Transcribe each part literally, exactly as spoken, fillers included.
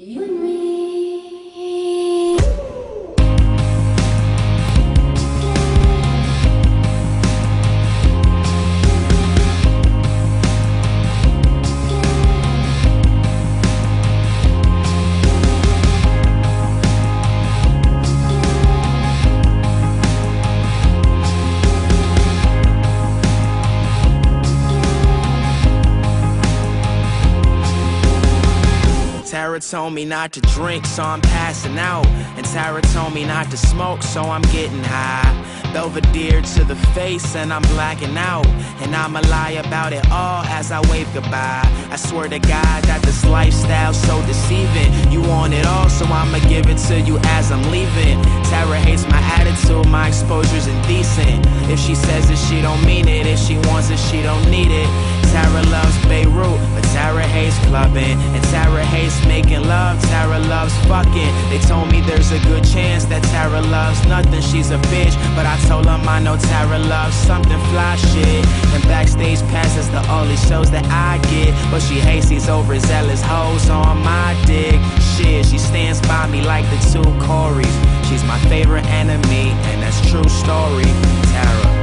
You and me. Tara told me not to drink, so I'm passing out. And Tara told me not to smoke, so I'm getting high. Belvedere to the face and I'm blacking out. And I'ma lie about it all as I wave goodbye. I swear to God that this lifestyle's so deceiving. You want it all, so I'ma give it to you as I'm leaving. Tara hates my attitude, my exposure's indecent. If she says it, she don't mean it. If she wants it, she don't need it. Tara loves Beirut, but Tara hates clubbing. And Tara hates making love, Tara loves fucking. They told me there's a good chance that Tara loves nothing. She's a bitch, but I told them I know Tara loves something fly shit. And backstage passes the only shows that I get. But she hates these overzealous hoes on my dick. Shit, she stands by me like the two Corys. She's my favorite enemy, and that's true story. Tara.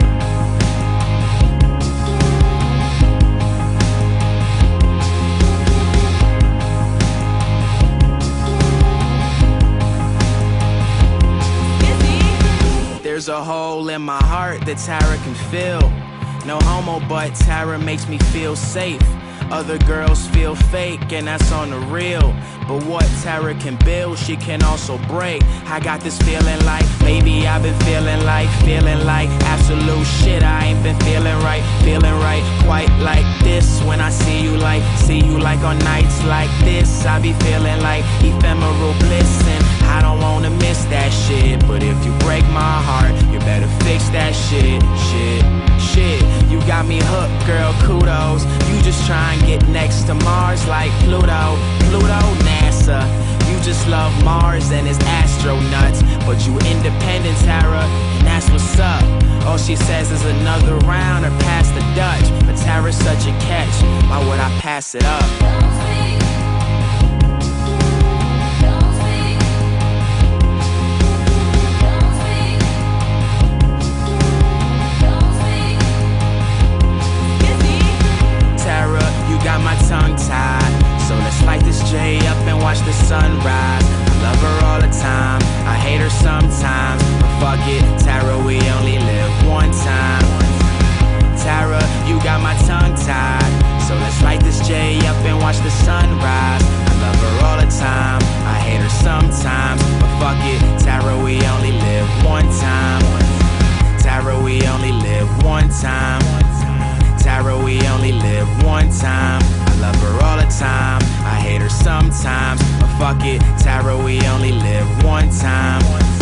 There's a hole in my heart that Tara can fill. No homo, but Tara makes me feel safe. Other girls feel fake, and that's on the real. But what Tara can build, she can also break. I got this feeling like maybe I've been feeling like, feeling like absolute shit. I ain't been feeling right, feeling right quite like this. When I see you like, see you like on nights like this, I be feeling like ephemeral bliss. And I don't wanna miss that shit, but if you break my heart, you better fix that shit, shit, shit. You got me hooked, girl, kudos. You just try and get next to Mars like Pluto, Pluto, NASA. You just love Mars and his astronauts, but you independent, Tara, and that's what's up. All she says is another round or pass the Dutch, but Tara's such a catch, why would I pass it up? Got my tongue tied, so let's light this J up and watch the sunrise. I love her all the time, I hate her sometimes, but fuck it, Tara, we only live one time. Tara, you got my tongue tied, so let's light this J up and watch the sunrise. I love her all the time, I hate her sometimes, but fuck it, Tara, we only live one time. Tara, we only live one time. Tara, we only live one time. I love her all the time, I hate her sometimes, but fuck it, Tara, we only live one time.